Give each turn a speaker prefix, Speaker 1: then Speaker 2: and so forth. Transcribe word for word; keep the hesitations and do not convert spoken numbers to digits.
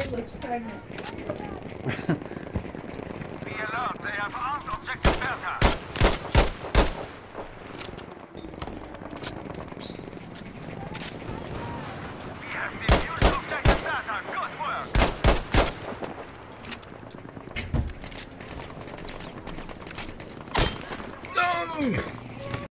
Speaker 1: is pregnant.
Speaker 2: Be alert, they have armed objective Bertha. We have defused objective Bertha. Good work.
Speaker 3: No!